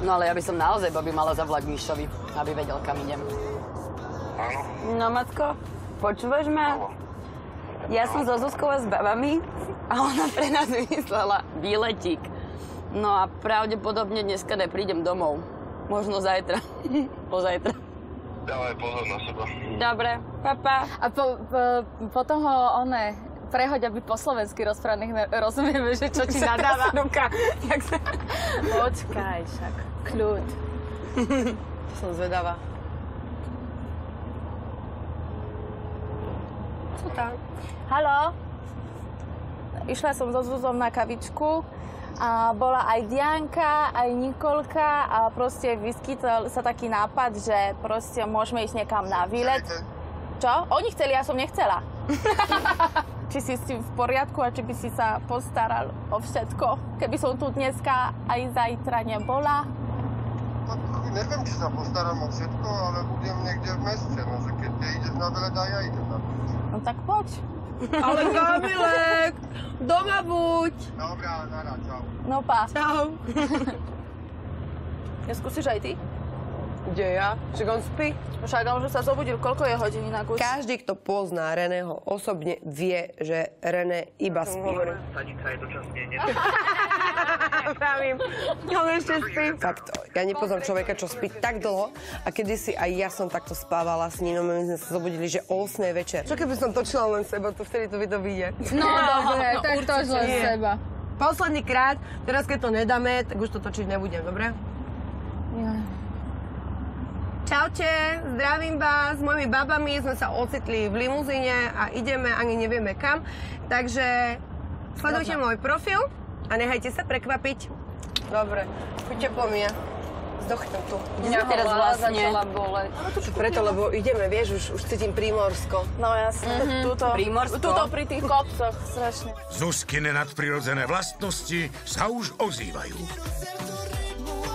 No ale ja by som naozaj Bobby mala zavolať Mišovi, aby vedel, kam idem. Áno. No, Matko, počúvaš ma? Ja som so Zuzkou s babami a ona pre nás vymyslela výletík. No a pravdepodobne dneska neprídem domov. Možno zajtra. Pozajtra. Dávaj pozor na seba. Dobre, papa. A potom ho prehoď, aby po slovensky rozprávaných rozumieme, že čo ti nadáva. Počkaj, však. Kľud. Som zvedavá. Co tam? Haló? Išla som so Zuzom na kavičku a bola aj Dianka, aj Nikolka a proste vyskytol sa taký nápad, že proste môžeme ísť niekam na výlet. Čo? Oni chceli, ja som nechcela. Či si s tým v poriadku a či by si sa postaral o všetko, keby som tu dneska aj zajtra nebola. Neviem, či sa postaram o všetko, ale budem niekde v meste. No, že keď ty ideš na výlet, aj ja idem na výlet. No tak poď. Ale Kamilek, doma buď. Dobrá, nara, čau. No pa. Čau. Neskúsiš aj ty? Kde ja? Však on spí. Však on už sa zobudil. Koľko je hodín na kus? Každý, kto pozná Reného osobne, vie, že René iba spí. Stanica je dočasne Pravím, on ešte spí. Fakt, ja nepoznám človeka, čo spí tak dlho a kedysi aj ja som takto spávala s Ninom, my sme sa zobudili, že o 8 večer. Čo keby som točila len seba, to vtedy to vyjde. No dobre, tak toč len seba. Posledný krát, teraz keď to nedáme, tak už to točiť nebudem, dobre? Ja. Čaute, zdravím vás, s mojimi babami sme sa ocitli v limuzíne a ideme, ani nevieme kam, takže sledujte môj profil a nechajte sa prekvapiť. Dobre, chuďte po mne. Zdochnem tu. Mňa teraz vlastne. Preto, lebo ideme, vieš, už cítim Primorsko. No jasne, Primorsko? tuto pri tých kopcoch, strašne. Zuzkine nadprirodzené vlastnosti sa už ozývajú.